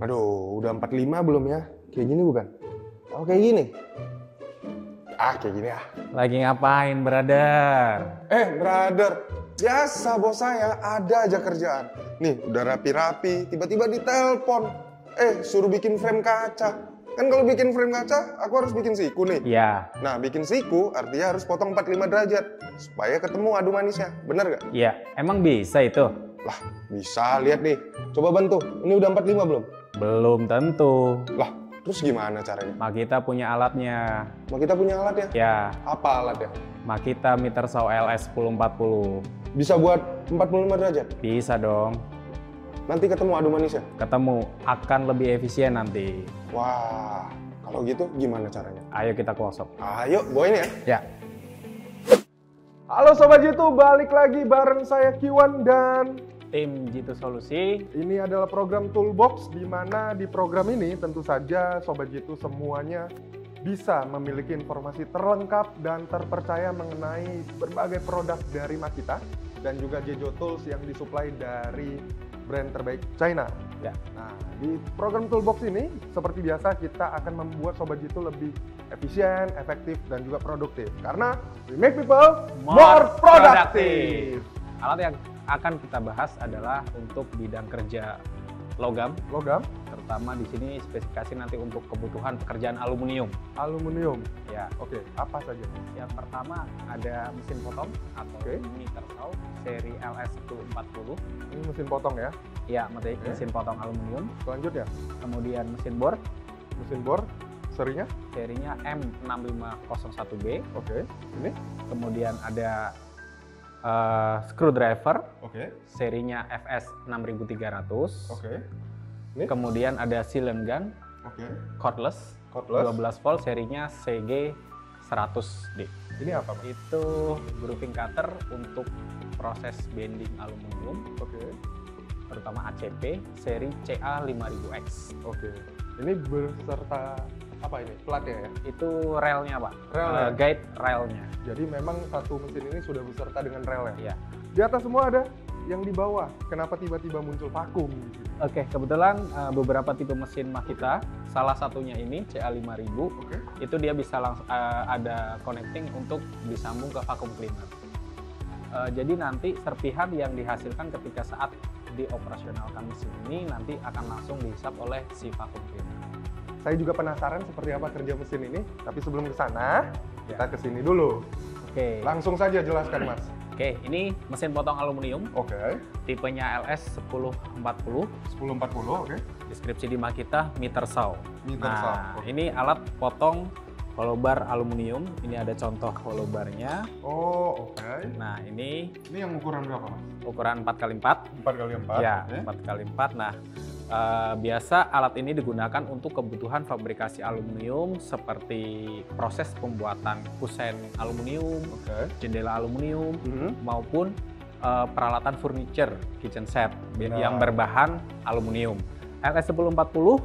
Aduh, udah 45 belum ya? Kayak gini bukan? Oh, kayak gini. Kayak gini ah. Lagi ngapain, brother? Brother, biasa bos saya, ada aja kerjaan. Nih, udah rapi-rapi, tiba-tiba ditelepon. Suruh bikin frame kaca. Kan kalau bikin frame kaca, aku harus bikin siku nih. Iya. Nah, bikin siku artinya harus potong 45 derajat. Supaya ketemu adu manisnya, bener gak? Iya, emang bisa itu? Lah, bisa, lihat nih. Coba bantu, ini udah 45 belum? Belum tentu. Lah, terus gimana caranya? Makita punya alatnya. Makita punya alat ya? Ya, Apa alatnya? Makita meter saw LS 1040. Bisa buat 45 derajat? Bisa dong. Nanti ketemu adu manisnya? Ketemu, akan lebih efisien nanti. Wah, kalau gitu gimana caranya? Ayo kita ke workshop. Ayo, bawain ya. Ya. Halo Sobat Jitu, balik lagi bareng saya Kiwan dan Tim Jitu Solusi. ini adalah program Toolbox, di mana di program ini tentu saja Sobat Jitu semuanya bisa memiliki informasi terlengkap dan terpercaya mengenai berbagai produk dari Makita dan juga Jejo Tools yang disuplai dari brand terbaik China. Ya. Nah, di program Toolbox ini seperti biasa kita akan membuat Sobat Jitu lebih efisien, efektif, dan juga produktif. Karena we make people more productive. Alat yang akan kita bahas adalah untuk bidang kerja logam, terutama di sini spesifikasi nanti untuk kebutuhan pekerjaan aluminium. Aluminium. Ya. Oke, apa saja? Yang pertama ada mesin potong atau meter saw seri LS 1040. Ini mesin potong ya. Ya, mesin potong aluminium. Selanjutnya, Kemudian mesin bor. mesin bor serinya. Serinya M6501B. Oke. Ini. Kemudian ada screwdriver. Oke. Serinya FS 6300. Oke. Ini. Kemudian ada cylinder gun. Oke. Cordless. Cordless. 12 volt serinya CG 100D. Ini apa, Pak? Itu grooving cutter untuk proses bending aluminium, Oke. terutama ACP seri CA5000X. Oke. Ini beserta apa ini? Platnya ya? Itu relnya, Pak. Relnya? Guide relnya. Jadi memang satu mesin ini sudah beserta dengan relnya. Iya. Di atas semua ada, yang di bawah kenapa tiba-tiba muncul vakum di sini? Oke, kebetulan beberapa tipe mesin Makita, salah satunya ini CA5000, Oke. itu dia bisa langsung ada connecting untuk disambung ke vacuum cleaner. Jadi nanti serpihan yang dihasilkan ketika saat dioperasionalkan mesin ini nanti akan langsung dihisap oleh si vacuum cleaner. Saya juga penasaran seperti apa kerja mesin ini, tapi sebelum ke sana, Ya. kita ke sini dulu. Oke. Langsung saja jelaskan, Mas. Oke, ini mesin potong aluminium, Oke. tipenya LS 1040, 1040, oke. deskripsi di Makita meter saw. Meter saw, oke. Ini alat potong hollow bar aluminium. Ini ada contoh hollow barnya. Oh, oke. Nah, ini Ini yang ukuran berapa, Mas? ukuran 4x4. 4x4. Ya, oke. 4x4. Nah, biasa alat ini digunakan untuk kebutuhan fabrikasi aluminium seperti proses pembuatan kusen aluminium, Oke. jendela aluminium, maupun peralatan furniture kitchen set Nah. yang berbahan aluminium. LS 1040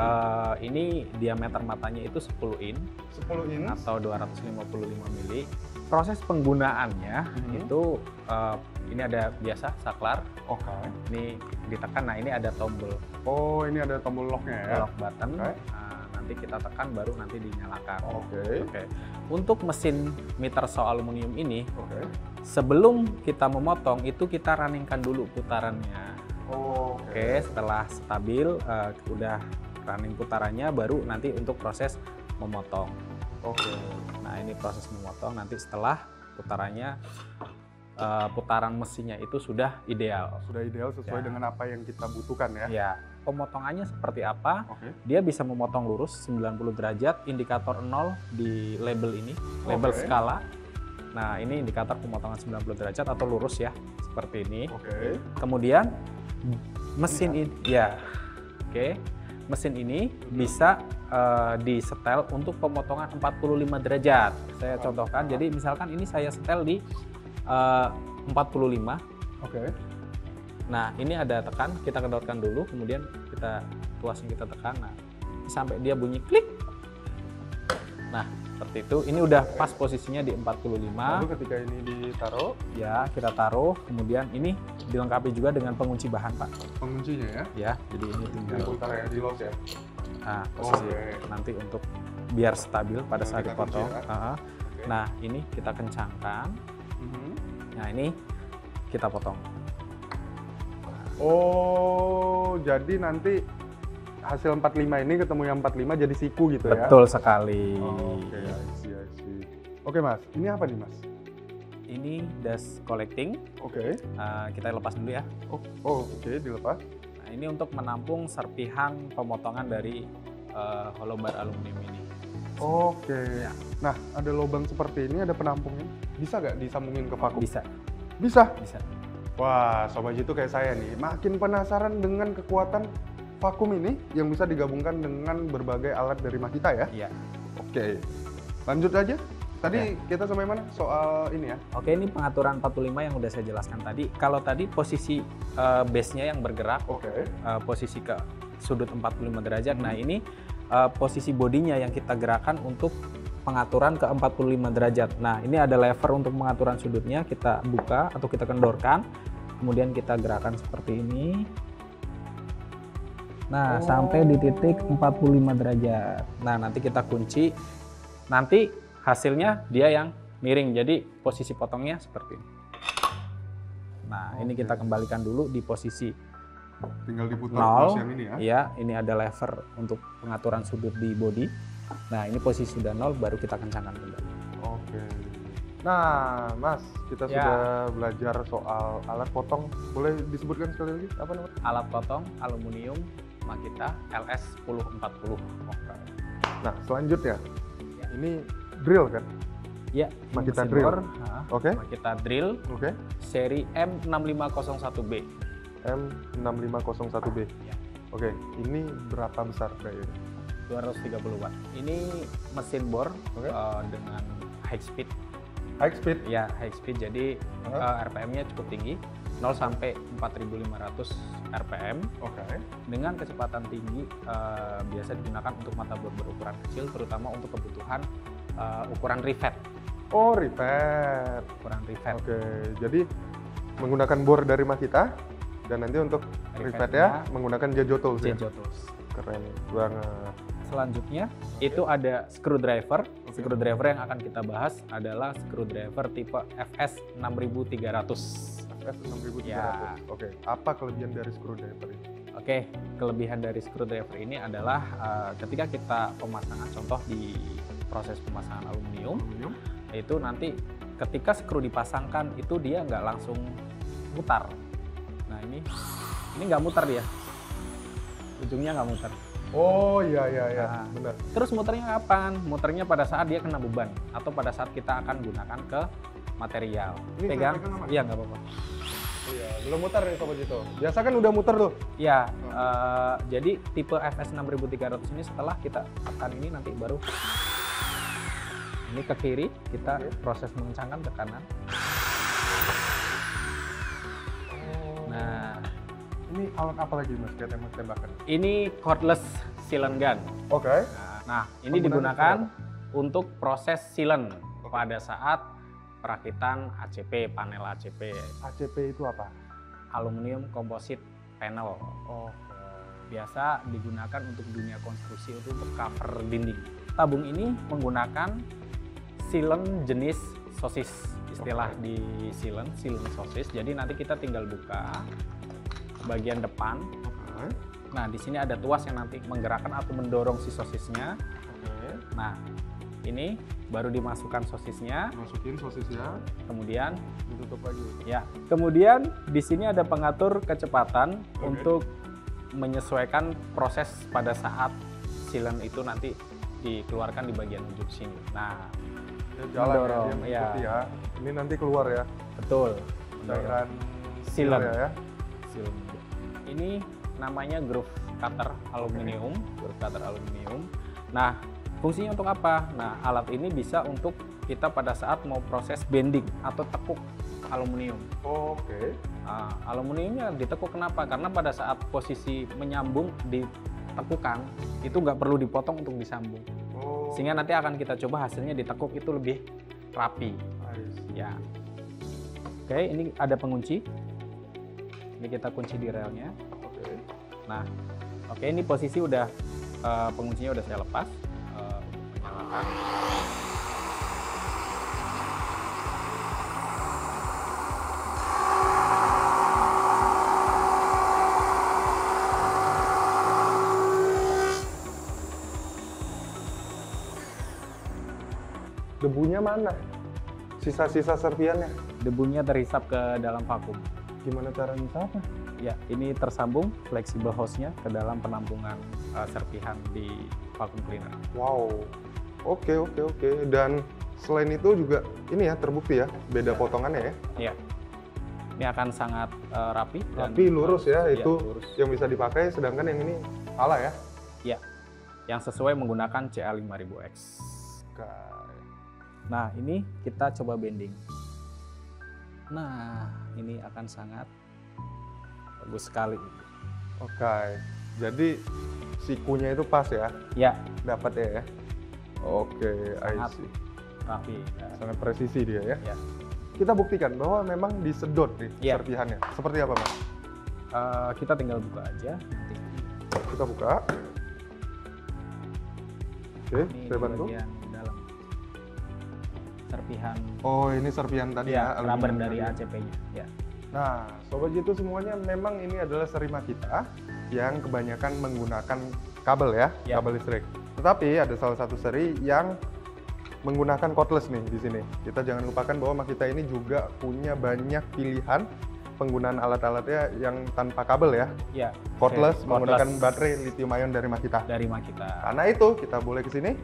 ini diameter matanya itu 10 in 10 in. atau 255 mili. Proses penggunaannya itu ini ada biasa saklar, Oke. ini ditekan. Nah, ini ada tombol Oh, ini ada tombol locknya ya? lock button. Oke. Nah, nanti kita tekan baru nanti dinyalakan. Oke. Oke. Untuk mesin meter saw aluminium ini, Oke. sebelum kita memotong itu kita runningkan dulu putarannya. Oh, Oke, setelah stabil, udah running putarannya, baru nanti untuk proses memotong. Oke. Nah, ini proses memotong nanti setelah putarannya, putaran mesinnya itu sudah ideal. Sudah ideal sesuai Ya. dengan apa yang kita butuhkan ya? Ya, pemotongannya seperti apa? Oke. Dia bisa memotong lurus 90 derajat, indikator 0 di label ini, label Oke. skala. Nah, ini indikator pemotongan 90 derajat atau lurus ya, seperti ini. Oke. Kemudian mesin ini, ya, oke, mesin ini bisa disetel untuk pemotongan 45 derajat. Saya contohkan, jadi misalkan ini saya setel di 45. Oke. Nah, ini ada tekan, kita kedotkan dulu, kemudian kita tuasin, kita tekan. Nah, sampai dia bunyi klik. Nah, seperti itu. Ini udah pas posisinya di 45. Lalu ketika ini ditaruh, Ya, kita taruh. Kemudian ini dilengkapi juga dengan pengunci bahan, Pak. penguncinya ya, Ya, jadi ini tinggal. diputar ya, di lock ya. Nah, posisi Oke. nanti untuk biar stabil pada Yang saat kita dipotong. kunci ya. Oke. Nah, ini kita kencangkan. Mhm. Nah, ini kita potong. Oh, jadi nanti hasil 45 ini ketemu yang 45 jadi siku gitu ya? Betul sekali. Oke, I see. Oke Mas, ini apa nih Mas? Ini dust collecting. Oke. Kita lepas dulu ya. Oke, dilepas. Nah, ini untuk menampung serpihan pemotongan dari hollow bar aluminium ini. Oke. Ya. Nah, ada lubang seperti ini, ada penampungnya. Bisa nggak disambungin ke vakum? Bisa, Bisa. bisa. Wah, Sobat Jitu kayak saya nih, makin penasaran dengan kekuatan vakum ini yang bisa digabungkan dengan berbagai alat dari Makita ya. Iya. Oke. Lanjut aja. Tadi kita sampai mana? Soal ini ya. Oke, ini pengaturan 45 yang udah saya jelaskan tadi. Kalau tadi posisi base-nya yang bergerak, Oke. posisi ke sudut 45 derajat. Nah, ini posisi bodinya yang kita gerakan untuk pengaturan ke 45 derajat. Nah, ini ada lever untuk pengaturan sudutnya, kita buka atau kita kendorkan. Kemudian kita gerakan seperti ini. Nah, sampai di titik 45 derajat. Nah, nanti kita kunci. Nanti hasilnya dia yang miring. Jadi posisi potongnya seperti ini. Nah, ini kita kembalikan dulu di posisi Tinggal diputar 0. plus yang ini ya. Iya, ini ada lever untuk pengaturan sudut di bodi. Nah, ini posisi sudah 0, baru kita kencangkan kembali. Oke. Nah, Mas, kita Ya. sudah belajar soal alat potong. Boleh disebutkan sekali lagi apa namanya? Alat potong aluminium Makita LS1040. Nah, selanjutnya Ya. ini drill kan? Ya, Makita mesin drill. bor, Oke. Makita drill Oke. seri M6501B. M6501B. Ya. Oke, ini berapa besar dayanya? 230 watt. Ini mesin bor Oke. dengan high speed. High speed. Ya, high speed. Jadi RPM-nya cukup tinggi, 0 sampai 4.500 RPM. Oke. Dengan kecepatan tinggi biasa digunakan untuk mata bor berukuran kecil, terutama untuk kebutuhan ukuran rivet. Oh, rivet. Ukuran rivet. Oke, jadi menggunakan bor dari Makita dan nanti untuk rivet ya menggunakan Jejo Tools ya. Jejo Tools. Keren banget. Selanjutnya itu ada screwdriver. Screwdriver yang akan kita bahas adalah screwdriver tipe FS6300. FS6300. Ya. Oke, apa kelebihan dari screwdriver ini? Oke, kelebihan dari screwdriver ini adalah ketika kita pemasangan, contoh di proses pemasangan aluminium, itu nanti ketika skru dipasangkan itu dia nggak langsung mutar. Nah, ini nggak muter dia, ujungnya nggak muter. Oh iya Nah, benar. Terus muternya kapan? Muternya pada saat dia kena beban atau pada saat kita akan gunakan ke material. Ini saya Pegang? pegang nggak, Mas? Iya, nggak apa-apa. Iya, belum muter nih Sobat Jito. Biasa kan udah muter tuh. Ya, jadi tipe FS6300 ini setelah kita tekan ini nanti baru ini ke kiri, kita proses mengencangkan ke kanan. Nah, Ini alat apa lagi Mas kayak tembak-tembakan? ini cordless sealant gun. Oke. Nah, ini digunakan untuk proses sealant pada saat perakitan ACP, panel ACP, ACP itu apa? aluminium composite panel. Oh. Biasa digunakan untuk dunia konstruksi untuk cover dinding. Tabung ini menggunakan sealant jenis sosis, istilah di sealant sosis. Jadi nanti kita tinggal buka bagian depan. Oke. Nah, di sini ada tuas yang nanti menggerakkan atau mendorong si sosisnya. Oke. Nah, ini baru dimasukkan sosisnya, Masukin sosisnya, kemudian ditutup lagi. ya, kemudian di sini ada pengatur kecepatan Oke. untuk menyesuaikan proses pada saat sealant itu nanti dikeluarkan di bagian ujung sini. Nah, Jalan mendorong, ya, dia mengikuti ya. Ini nanti keluar ya. betul. Cairan Sealant. ya. Sealant. Ini namanya groove cutter aluminium, Nah, fungsinya untuk apa? Nah, alat ini bisa untuk kita pada saat mau proses bending atau tekuk aluminium. Oke. Nah, aluminiumnya ditekuk kenapa? Karena pada saat posisi menyambung ditekukan itu nggak perlu dipotong untuk disambung. Sehingga nanti akan kita coba hasilnya ditekuk itu lebih rapi. Ya. Oke, ini ada pengunci. Ini kita kunci di relnya. Nah, oke, ini posisi udah penguncinya udah saya lepas. Menyalakan. Debunya mana? Sisa-sisa serpiannya? Debunya terhisap ke dalam vakum. Gimana cara ngisapnya? Ya, ini tersambung fleksibel hose-nya ke dalam penampungan serpihan di vacuum cleaner. Wow, oke. Dan selain itu juga ini ya terbukti ya, beda potongannya ya? Iya. Ini akan sangat rapi. Rapi, lurus ya, itu lurus. yang bisa dipakai, sedangkan yang ini salah ya? Iya, yang sesuai menggunakan CA5000X. Nah, ini kita coba bending. Nah, ini akan sangat bagus sekali. Oke, jadi sikunya itu pas ya? Ya. Dapat ya? Oke, I Sangat see. rapi. Sangat presisi dia ya? Ya. Kita buktikan bahwa memang disedot nih Ya. serpihannya. Seperti apa, Mas? Kita tinggal buka aja nanti. Kita buka. Oke, Ini saya bantu. bagian dalam serpihan. Oh, ini serpihan tadi ya? Rubber aluminium dari tadi. ACP-nya. Ya. Nah, Sobat Jitu semuanya, memang ini adalah seri Makita yang kebanyakan menggunakan kabel ya, Ya. kabel listrik. Tetapi ada salah satu seri yang menggunakan cordless nih di sini. Kita jangan lupakan bahwa Makita ini juga punya banyak pilihan penggunaan alat-alatnya yang tanpa kabel ya. Ya. Cordless Oke, menggunakan cordless baterai lithium ion dari Makita. dari Makita. Karena itu kita boleh ke sini.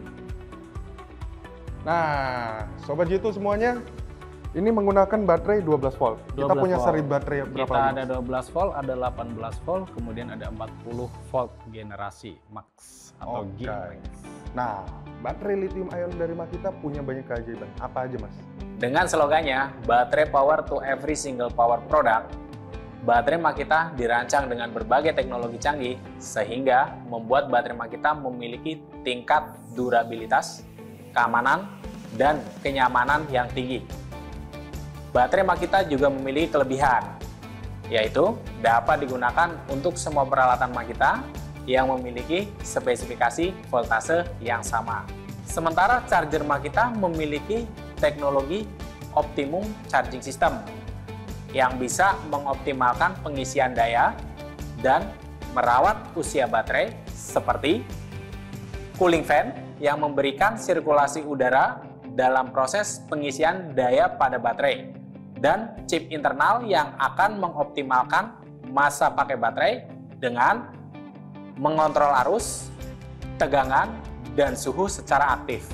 Nah, Sobat Jitu semuanya, ini menggunakan baterai 12 volt. Kita 12 punya volt. seri baterai berapa Kita lagi? ada 12 volt, ada 18 volt, kemudian ada 40 volt generasi max atau Oke. G. Nah, baterai lithium ion dari Makita punya banyak keajaiban. Apa aja, Mas? Dengan slogannya, baterai power to every single power product, baterai Makita dirancang dengan berbagai teknologi canggih sehingga membuat baterai Makita memiliki tingkat durabilitas, keamanan, dan kenyamanan yang tinggi. Baterai Makita juga memiliki kelebihan, yaitu dapat digunakan untuk semua peralatan Makita yang memiliki spesifikasi voltase yang sama. Sementara charger Makita memiliki teknologi Optimum Charging System yang bisa mengoptimalkan pengisian daya dan merawat usia baterai seperti cooling fan yang memberikan sirkulasi udara dalam proses pengisian daya pada baterai dan chip internal yang akan mengoptimalkan masa pakai baterai dengan mengontrol arus, tegangan, dan suhu secara aktif.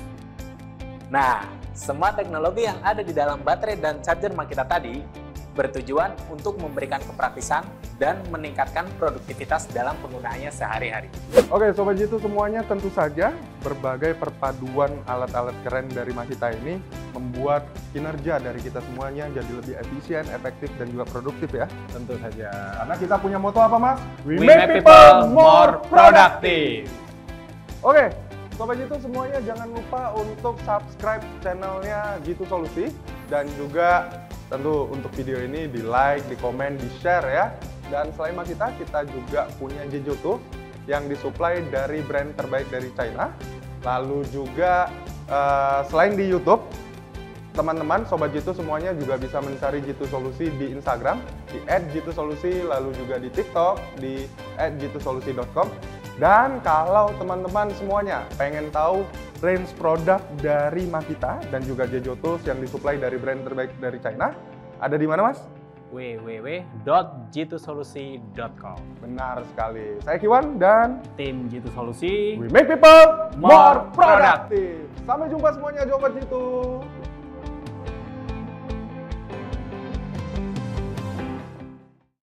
Nah, semua teknologi yang ada di dalam baterai dan charger Makita tadi bertujuan untuk memberikan kepraktisan dan meningkatkan produktivitas dalam penggunaannya sehari-hari. Oke, Sobat Jitu semuanya, tentu saja berbagai perpaduan alat-alat keren dari Makita ini membuat kinerja dari kita semuanya jadi lebih efisien, efektif, dan juga produktif ya. Tentu saja. Karena kita punya moto apa, Mas? We make people more productive. Oke, Sobat Jitu semuanya jangan lupa untuk subscribe channelnya Jitu Solusi, dan juga tentu untuk video ini di like, di komen, di share ya. Dan selain Makita, kita juga punya Jeju Tools yang disuplai dari brand terbaik dari China. Lalu juga selain di YouTube, teman-teman Sobat Jitu semuanya juga bisa mencari Jitu Solusi di Instagram di @jitusolusi, lalu juga di TikTok di @jitusolusi.com. Dan kalau teman-teman semuanya pengen tahu range produk dari Makita dan juga Jeju Tools yang disuplai dari brand terbaik dari China, ada di mana, Mas? www.jitusolusi.com. Benar sekali. Saya Kiwan dan Tim Jitu Solusi. we make people More more productive. Sampai jumpa semuanya, Sobat Jitu.